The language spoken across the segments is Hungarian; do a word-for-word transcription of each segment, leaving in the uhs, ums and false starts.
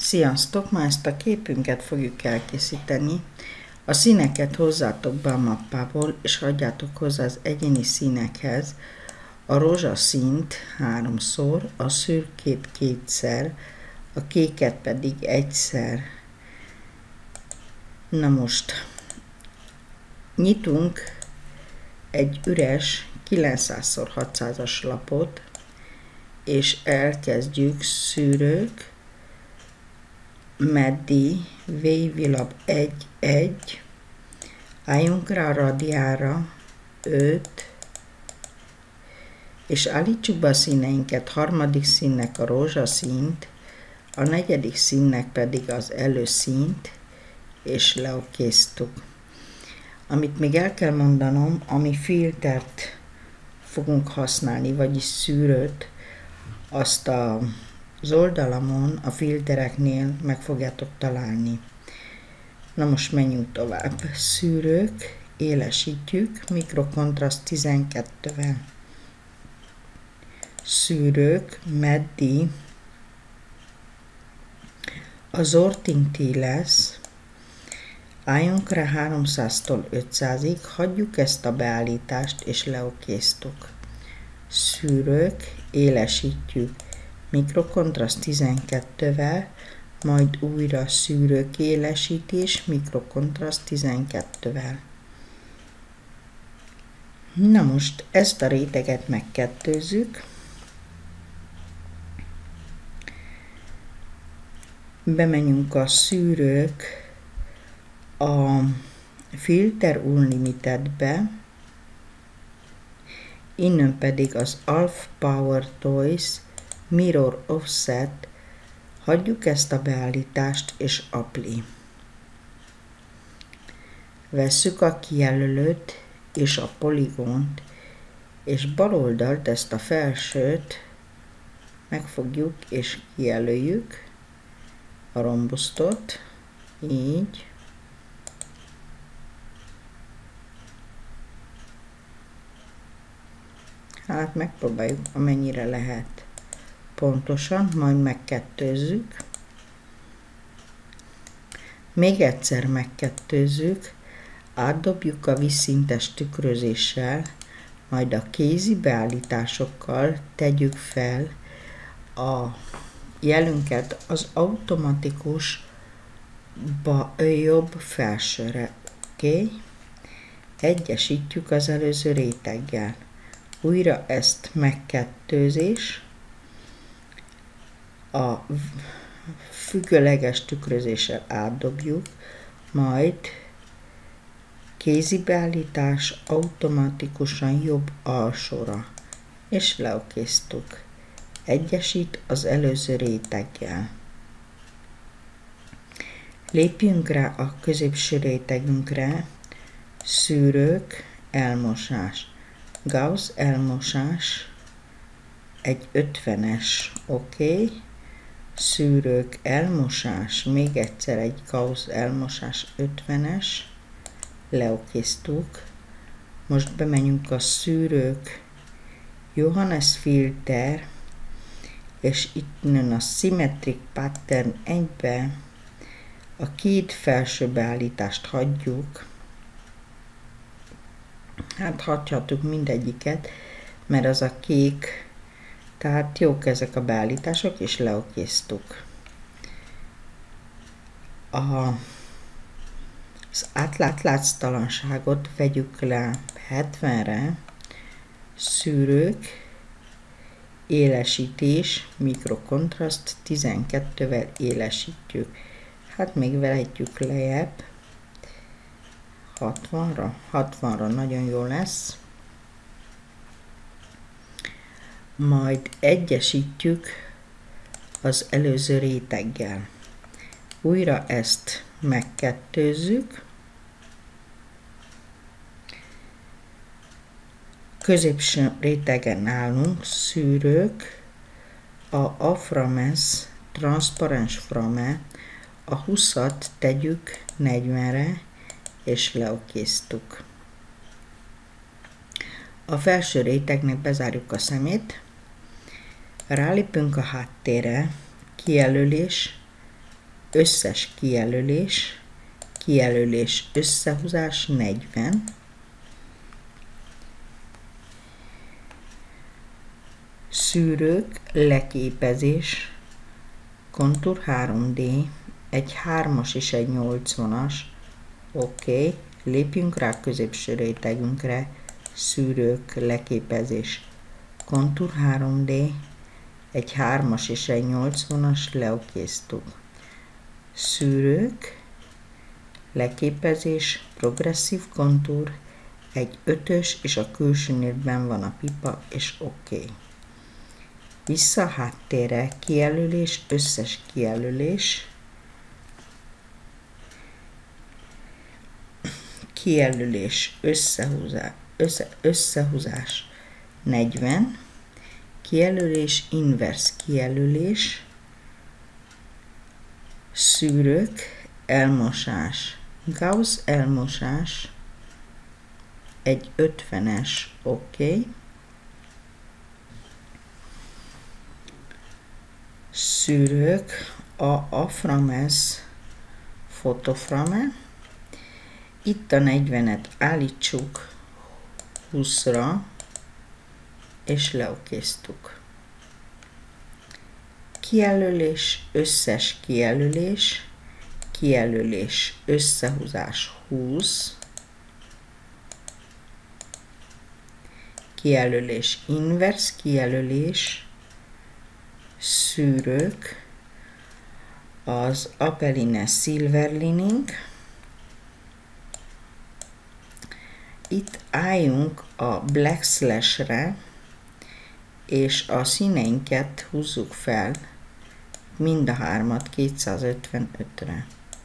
Sziasztok! Ma ezt a képünket fogjuk elkészíteni. A színeket hozzátok be a mappából, és hagyjátok hozzá az egyéni színekhez a rózsaszínt háromszor, a szürkét kétszer, a kéket pedig egyszer. Na most nyitunk egy üres kilencszáz szor hatszázas lapot, és elkezdjük szűrők, meddi, vévilap egy egy, álljunk rá a radiára öt, és állítsuk be a színeinket, harmadik színnek a rózsaszínt, a negyedik színnek pedig az előszínt, és leokéztuk. Amit még el kell mondanom, ami filtert fogunk használni, vagyis szűrőt, azt a az oldalamon, a filtereknél meg fogjátok találni. Na most menjünk tovább. Szűrők, élesítjük, mikrokontraszt tizenkettővel. Szűrők, meddi, a Sorting T lesz, álljunk rá háromszáztól ötszázig, hagyjuk ezt a beállítást, és leokéztuk. Szűrők, élesítjük, mikrokontraszt tizenkettővel, majd újra szűrők, élesítés, mikrokontraszt tizenkettővel. Na most ezt a réteget megkettőzzük, bemenjünk a szűrők a Filter Unlimitedbe, innen pedig az Alpha Power Toys Mirror Offset, hagyjuk ezt a beállítást, és Apply. Vesszük a kijelölőt és a poligont, és bal oldalt, ezt a felsőt megfogjuk és kijelöljük, a rombusztot, így. Hát megpróbáljuk, amennyire lehet pontosan, majd megkettőzzük. Még egyszer megkettőzzük, átdobjuk a vízszintes tükrözéssel, majd a kézi beállításokkal tegyük fel a jelünket az automatikus jobb felsőre. Oké? Okay? Egyesítjük az előző réteggel. Újra ezt megkettőzés, a függőleges tükrözéssel átdobjuk, majd kézi beállítás automatikusan jobb alsóra, és leokéztuk. Egyesít az előző réteggel. Lépjünk rá a középső rétegünkre, szűrők, elmosás. Gauss elmosás, egy ötvenes, oké, okay. Szűrők, elmosás, még egyszer egy Gauss elmosás, ötvenes, leokéztuk. Most bemenjünk a szűrők, Johannes filter, és itt jön a Symmetric Pattern egybe, a két felső beállítást hagyjuk, hát hagyhatjuk mindegyiket, mert az a kék, tehát jók ezek a beállítások, és leokéztuk. A, az átlátlástalanságot vegyük le hetvenre, szűrők, élesítés, mikrokontraszt tizenkettővel élesítjük. Hát még vehetjük lejjebb, hatvanra, hatvanra nagyon jó lesz. Majd egyesítjük az előző réteggel. Újra ezt megkettőzzük. Középső rétegen állunk, szűrők, a Aframes, transzparens frame, a húszat tegyük negyvenre, és leokéztuk. A felső rétegnek bezárjuk a szemét, rálépünk a háttérre, kijelölés, összes kijelölés, kijelölés, összehúzás negyven, szűrők, leképezés, kontúr három dé, egy hármas és egy nyolcvanas, oké, okay. Lépjünk rá a középső rétegünkre, szűrők, leképezés, kontúr három dé, egy hármas és egy nyolcvanas, leokéztuk. Szűrők, leképezés, progresszív kontúr, egy ötös, és a külsőnél benn van a pipa, és oké. Okay. Vissza a háttérre, kijelölés, összes kijelölés, kijelölés, összehúzás, össze, összehúzás negyven, kijelölés, inverse kijelölés, szűrők, elmosás, Gauss elmosás, egy ötvenes, oké, okay. Szűrők, a aframes, fotoframe, itt a negyvenet állítsuk húszra, és leokéztuk. Kijelölés, összes kijelölés, kijelölés, összehúzás húsz, kijelölés, inverse kijelölés, szűrők, az Apelline Silver Lining. Itt álljunk a Black Slash-re, és a színeinket húzzuk fel, mind a hármat kétszázötvenötre.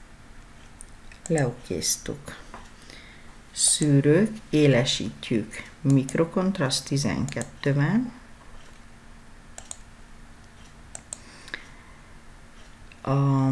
Leokéztuk. Szűrők, élesítjük mikrokontraszt tizenkettővel. A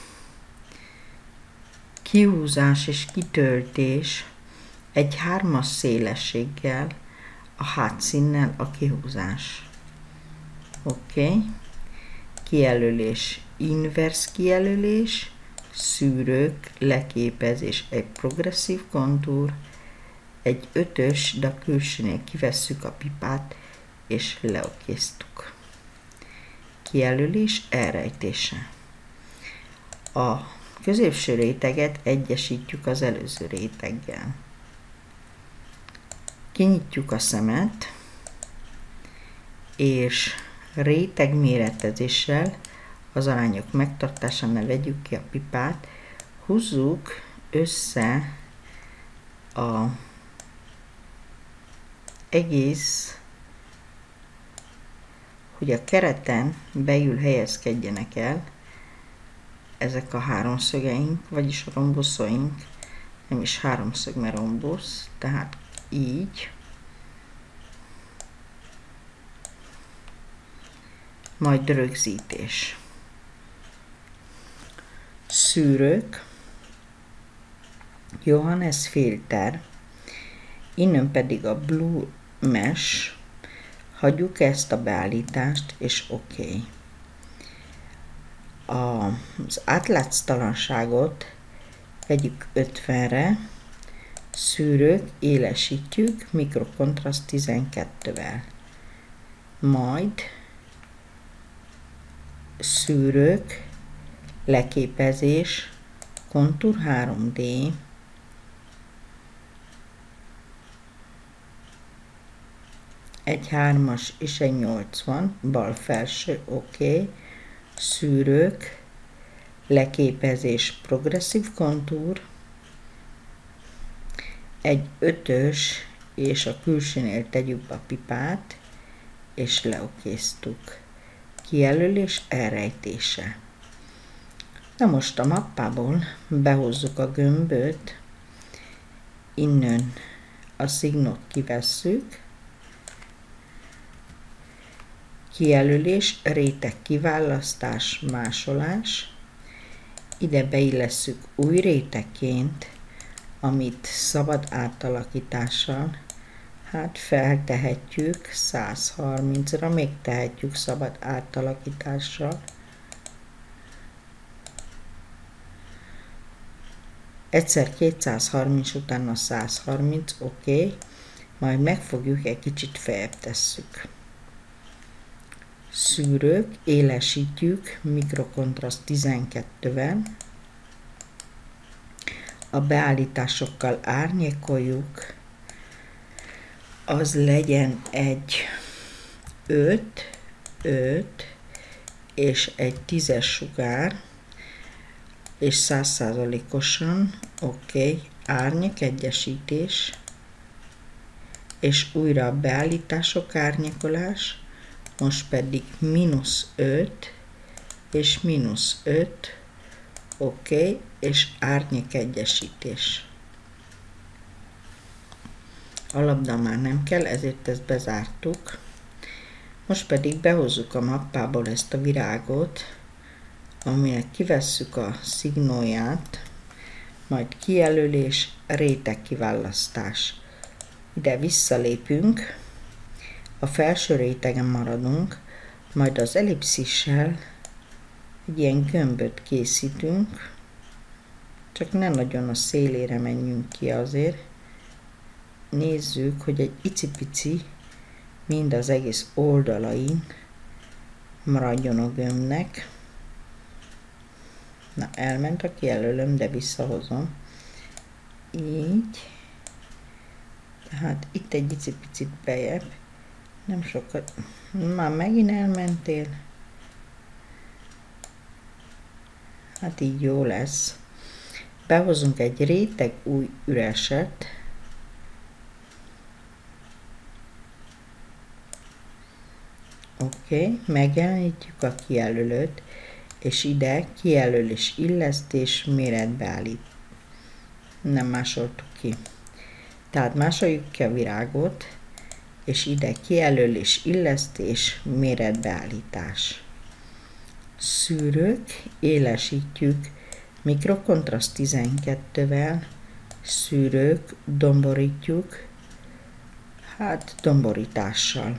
kihúzás és kitöltés egy hármas szélességgel, a hátszínnel a kihúzás. Oké. Okay. Kijelölés, inverse kijelölés, szűrők, leképezés, egy progresszív kontúr, egy ötös, de a külsőnél kivesszük a pipát, és leokéztuk. Kijelölés, elrejtése. A középső réteget egyesítjük az előző réteggel. Kinyitjuk a szemet, és rétegméretezéssel, az arányok megtartásánál vegyük ki a pipát, húzzuk össze a egész, hogy a kereten belül helyezkedjenek el ezek a háromszögeink, vagyis a rombuszaink, nem is háromszög, mert rombusz, tehát így. Majd rögzítés. Szűrők, Johannes filter, innen pedig a Blue Mesh, hagyjuk ezt a beállítást, és oké. Okay. Az átlátsztalanságot vegyük ötvenre, szűrők, élesítjük mikrokontraszt tizenkettővel. Majd szűrők, leképezés, kontúr három dé, egy hármas és egy nyolcvan, bal felső, oké, okay. Szűrők, leképezés, progresszív kontúr, egy ötös, és a külsőnél tegyük a pipát, és leokéztuk. Kijelölés, elrejtése. Na most a mappából behozzuk a gömböt, innen a szignót kivesszük, kijelölés, réteg kiválasztás, másolás, ide beillesszük új rétegként, amit szabad átalakítással, hát feltehetjük százharmincra, még tehetjük szabad átalakítással. Egyszer kétszázharminc, utána százharminc, oké. Okay. Majd megfogjuk, egy kicsit feljebb tesszük. Szűrők, élesítjük, mikrokontraszt tizenkettővel. A beállításokkal árnyékoljuk. Az legyen egy öt, öt és egy tízes sugár, és száz százalékosan, oké, okay, árnyék egyesítés, és újra a beállítások árnyékolás, most pedig mínusz öt, és mínusz öt, oké, okay, és árnyék egyesítés. A labda már nem kell, ezért ezt bezártuk. Most pedig behozzuk a mappából ezt a virágot, aminek kivesszük a szignóját, majd kijelölés, réteg kiválasztás. Ide visszalépünk, a felső rétegen maradunk, majd az ellipszissel egy ilyen gömböt készítünk, csak ne nagyon a szélére menjünk ki azért. Nézzük, hogy egy icipici mind az egész oldalain maradjon a gömbnek. Na, elment a kijelölöm, de visszahozom. Így. Tehát itt egy icipicit bejebb. Nem sokat. Már megint elmentél. Hát így jó lesz. Behozunk egy réteg új üreset. Oké, okay. Megjelenítjük a kijelölőt, és ide kijelölés, illesztés, méretbeállít. Nem másoltuk ki. Tehát másoljuk ki a virágot, és ide kijelölés, illesztés, méretbeállítás. Szűrők, élesítjük, mikrokontraszt tizenkettővel, szűrők, domborítjuk, hát domborítással.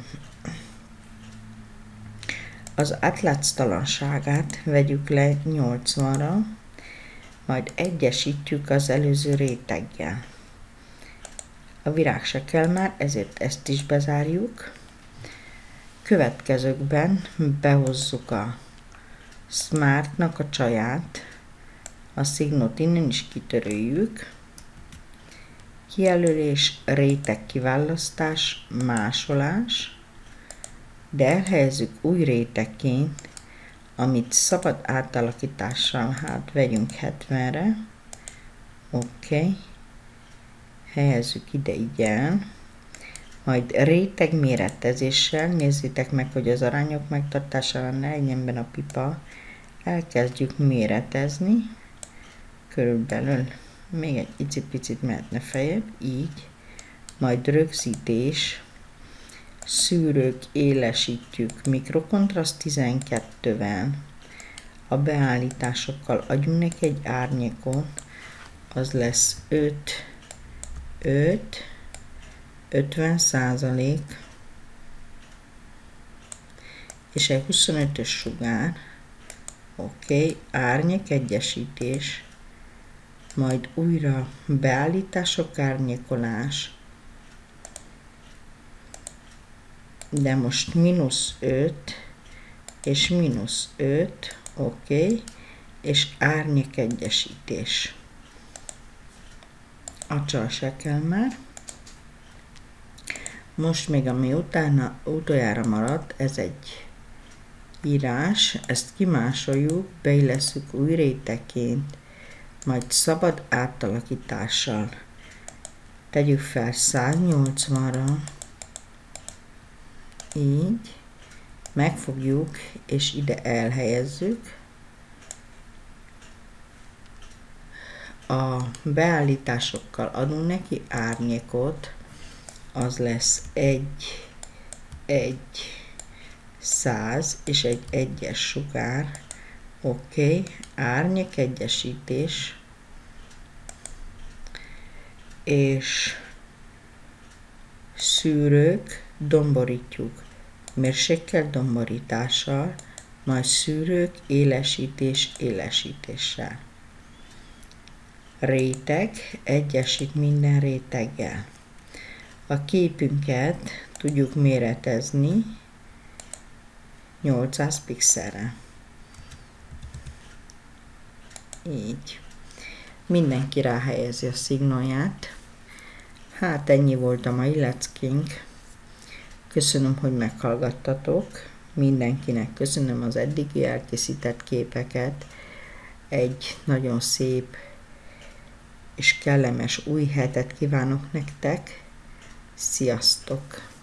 Az átlátsztalanságát vegyük le nyolcvanra, majd egyesítjük az előző réteggel. A virág se kell már, ezért ezt is bezárjuk. Következőkben behozzuk a Smartnak a csaját, a szignót innen is kitöröljük. Kijelölés, réteg kiválasztás, másolás, de elhelyezzük új rétegként, amit szabad átalakítással, hát vegyünk hetvenre, oké, okay. Helyezzük ide így el, majd réteg méretezéssel, nézzétek meg, hogy az arányok megtartására ne legyen benne a pipa, elkezdjük méretezni, körülbelül még egy icipicit mehetne feljebb, így, majd rögzítés, szűrők, élesítjük, mikrokontraszt tizenkettővel, a beállításokkal adjunk neki egy árnyékot, az lesz öt, öt, ötven százalék, és egy huszonötös sugár, oké, okay, árnyék egyesítés, majd újra beállítások, árnyékolás, de most mínusz öt, és mínusz öt, oké, okay, és árnyék egyesítés. A csal se kell már. Most még ami utána utoljára maradt, ez egy írás, ezt kimásoljuk, beillesszük új rétegként, majd szabad átalakítással. Tegyük fel száznyolcvanra, így, megfogjuk, és ide elhelyezzük. A beállításokkal adunk neki árnyékot, az lesz egy, egy, száz és egy egyes sugár, oké, okay. Árnyék egyesítés, és szűrők, domborítjuk, mérsékelt domborítással, majd szűrők, élesítés, élesítéssel. réteg egyesít minden réteggel. A képünket tudjuk méretezni nyolcszáz pixelre. Így. Mindenki ráhelyezi a szignolját. Hát ennyi volt a mai leckénk. Köszönöm, hogy meghallgattatok. Mindenkinek köszönöm az eddigi elkészített képeket. Egy nagyon szép és kellemes új hetet kívánok nektek. Sziasztok!